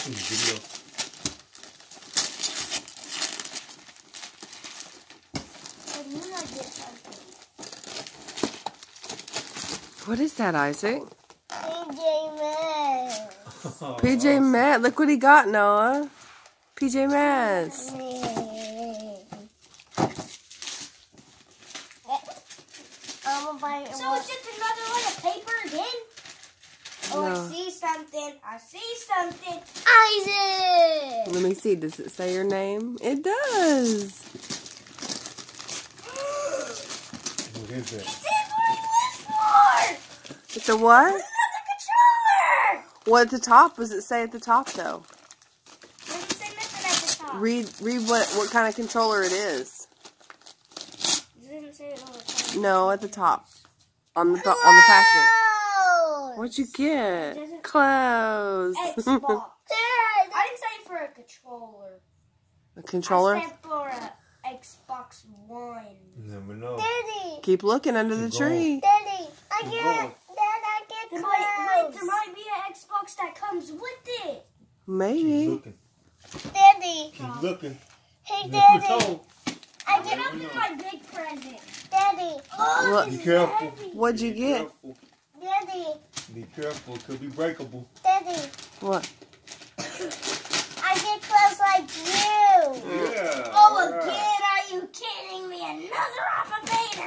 Video. What is that, Isaac? PJ Masks. PJ Masks. Look what he got, Noah. PJ Masks. So it's just another one of paper again? Oh, No. I see something. I see something. Isaac! Let me see. Does it say your name? It does. What is that? It's what I wish for! It's a what? Another controller! What at the top? What does it say at the top, though? Doesn't say nothing at the top. Read what kind of controller it is. Doesn't say it on the top. No, at the top. On the packet. What'd you get? Clothes. Xbox. I didn't say for a controller. A controller? I said for a Xbox One. Never know. Daddy. Keep looking under the tree. Daddy, I Keep get going. there might be an Xbox that comes with it. Keep Maybe. looking. Daddy. Keep looking. Hey, Never Daddy. told. I can open my big present. Daddy. What? Oh, Be this is careful. heavy. What'd you Be get? careful. Daddy. Be careful. It could be breakable. Daddy. What? I get clothes like you. Yeah. Oh, all right. again? Are you kidding me? Another applicator.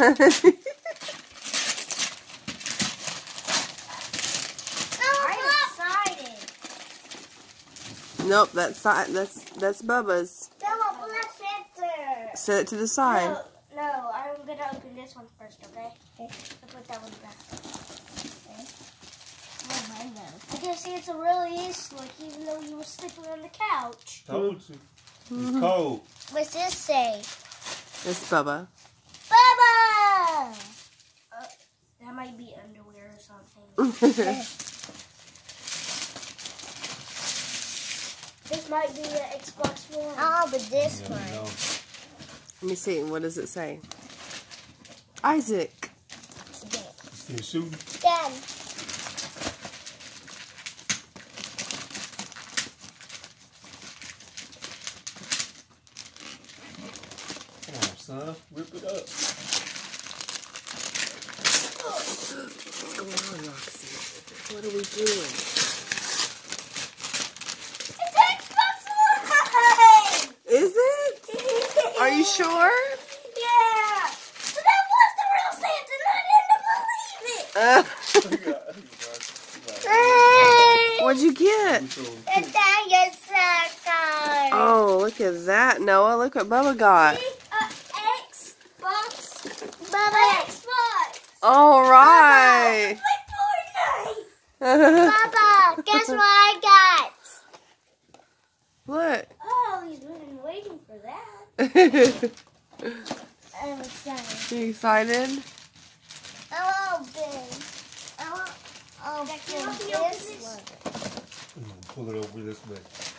I'm excited. Nope, that's Bubba's. Bella, black panther. Set it to the side. No, I'm gonna open this one first, okay? I'll put that one back. Okay. I can see it's a really slick, even though you were sleeping on the couch. Told you. It's cold. What's this say? It's Bubba. Baba! That might be underwear or something. This might be an Xbox One. Oh, but this You never know. Let me see. What does it say? Isaac. You shooting? Dad. Come on, son. Rip it up. What's going on, Roxy? What are we doing? It's Xbox One! Is it? Are you sure? Yeah! So that was the real Santa, and I didn't believe it! What'd you get? Oh, look at that, Noah. Look what Bubba got. Xbox. Baba. Xbox. All right. Baba, guess what I got? Look. Oh, he's been waiting for that. I'm excited. You excited? I want this one. Pull it over this way.